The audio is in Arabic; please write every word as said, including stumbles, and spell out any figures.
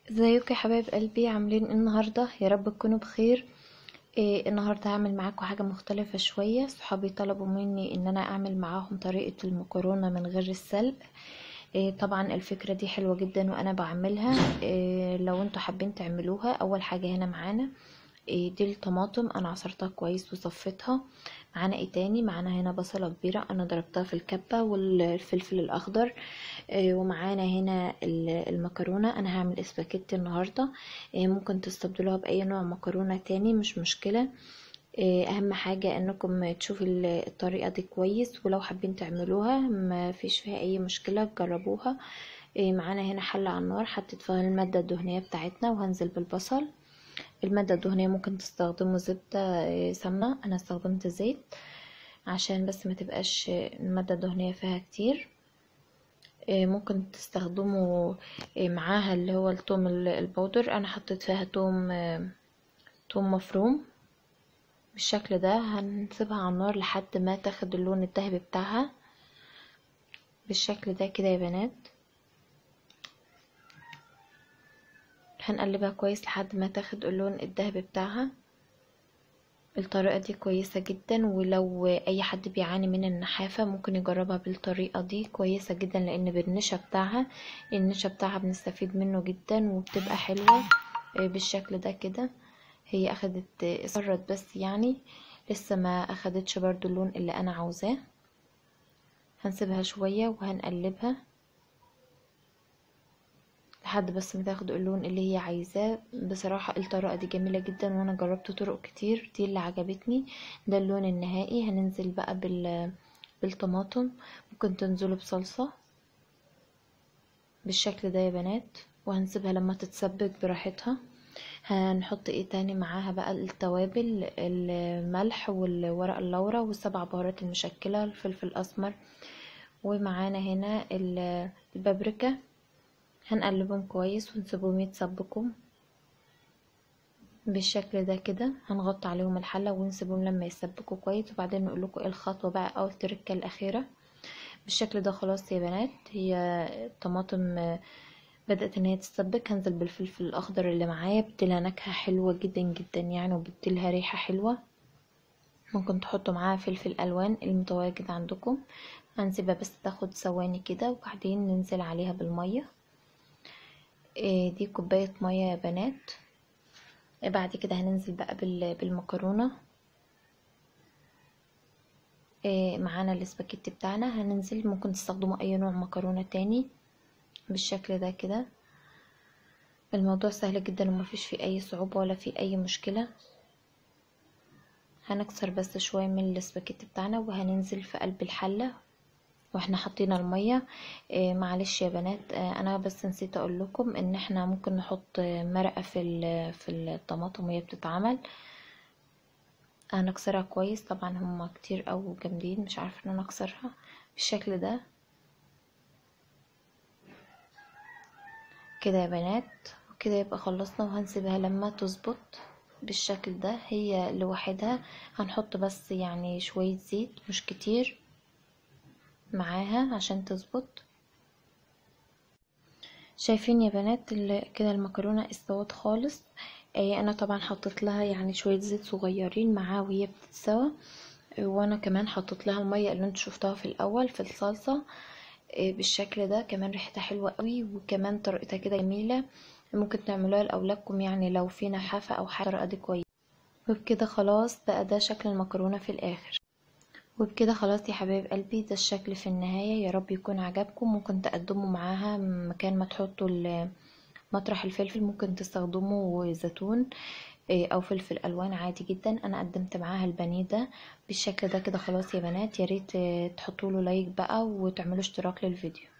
ازيكم يا حبايب قلبي؟ عاملين ايه النهارده؟ يا رب تكونوا بخير. إيه النهارده هعمل معاكم حاجه مختلفه شويه. صحابي طلبوا مني ان انا اعمل معاهم طريقه المكرونه من غير السلق. إيه طبعا الفكره دي حلوه جدا وانا بعملها. إيه لو انتوا حابين تعملوها، اول حاجه هنا معانا إيه دي الطماطم، انا عصرتها كويس وصفيتها. معانا ايه تاني؟ معانا هنا بصله كبيره انا ضربتها في الكبه، والفلفل الاخضر. آه، ومعانا هنا ال- المكرونه. انا هعمل اسباجيتي النهارده. آه، ممكن تستبدلوها باي نوع مكرونه تاني، مش مشكله. آه، اهم حاجه انكم تشوفوا ال- الطريقه دي كويس، ولو حابين تعملوها ما فيش فيها اي مشكله، جربوها. آه، معانا هنا حله على النار، حطيت فيها الماده الدهنيه بتاعتنا وهنزل بالبصل. المادة الدهنية ممكن تستخدموا زبدة، آه، سمنة. انا استخدمت زيت عشان بس ما تبقاش المادة الدهنية فيها كتير. آه، ممكن تستخدموا آه، معاها اللي هو التوم ال- البودر. انا حطيت فيها توم، آه، توم مفروم بالشكل ده. هنسيبها على النار لحد ما تاخد اللون الذهبي بتاعها بالشكل ده كده يا بنات. هنقلبها كويس لحد ما تاخد اللون الذهبي بتاعها. الطريقة دي كويسة جدا، ولو اي حد بيعاني من النحافة ممكن يجربها بالطريقة دي، كويسة جدا لان بالنشا بتاعها النشا بتاعها بنستفيد منه جدا وبتبقى حلوة. آه، بالشكل ده كده هي اخدت اصفرت بس يعني لسه ما اخدتش برضو اللون اللي انا عاوزاه. هنسيبها شوية وهنقلبها لحد بس ما تاخد اللون اللي هي عايزاه. بصراحة الطريقة دي جميلة جدا وانا جربت طرق كتير، دي اللي عجبتني. ده اللون النهائي. هننزل بقى بال بالطماطم. ممكن تنزلوا بصلصة بالشكل ده يا بنات، وهنسيبها لما تتسبك براحتها. هنحط ايه تاني معاها بقى؟ التوابل، الملح والورق اللورا والسبع بهارات المشكلة، الفلفل الاسمر، ومعانا هنا ال- البابريكا. هنقلبهم كويس ونسيبهم يتسبكوا بالشكل ده كده. هنغطي عليهم الحلة ونسيبهم لما يتسبكوا كويس، وبعدين نقول لكم ايه الخطوة بقى او التركة الاخيرة. بالشكل ده خلاص يا بنات، هي الطماطم بدأت ان هي تتسبك. هنزل بالفلفل الاخضر اللي معايا، بتديلها نكهة حلوة جدا جدا يعني، وبتديلها ريحة حلوة. ممكن تحطوا معاها فلفل الوان المتواجد عندكم. هنسيبها بس تاخد ثواني كده وبعدين ننزل عليها بالمية. إيه دي كوباية مية يا بنات. بعد كده هننزل بقى بال- بالمكرونة. إيه معانا الاسباجيتي بتاعنا. هننزل، ممكن تستخدموا اي نوع مكرونة تاني بالشكل ده كده. الموضوع سهل جدا ومفيش فيه اي صعوبة ولا فيه اي مشكلة. هنكسر بس شوية من الاسباجيتي بتاعنا وهننزل في قلب الحلة واحنا حاطين المية. إيه معلش يا بنات، آه انا بس نسيت اقول لكم ان احنا ممكن نحط مرقة في ال- في الطماطم وهي بتتعمل. هنكسرها كويس. طبعا هما كتير او جامدين، مش عارفه ان انا اكسرها بالشكل ده كده يا بنات. وكده يبقى خلصنا، وهنسيبها لما تظبط بالشكل ده هي لوحدها. هنحط بس يعني شوية زيت مش كتير معاها عشان تظبط. شايفين يا بنات ال- كده المكرونة استوت خالص. آه، انا طبعا حطيت لها يعني شوية زيت صغيرين معاها وهي بتتسوى. آه، وانا كمان حطيت لها المية اللي انتوا شفتوها في الاول في الصلصة. آه، بالشكل ده كمان ريحتها حلوة قوي، وكمان طريقتها كده جميلة. ممكن تعملوها لاولادكم يعني لو في نحافة او حاجة. الطريقة دي كويسة. وبكده خلاص بقى ده شكل المكرونة في الاخر. وبكده خلاص يا حبايب قلبي، ده الشكل في النهاية. يا رب يكون عجبكم. ممكن تقدموا معاها مكان ما تحطوا ال- مطرح الفلفل ممكن تستخدموا زيتون، إيه، او فلفل الوان عادي جدا. انا قدمت معاها البانيه ده بالشكل ده كده. خلاص يا بنات، يا ريت تحطوا له لايك بقى وتعملوا اشتراك للفيديو.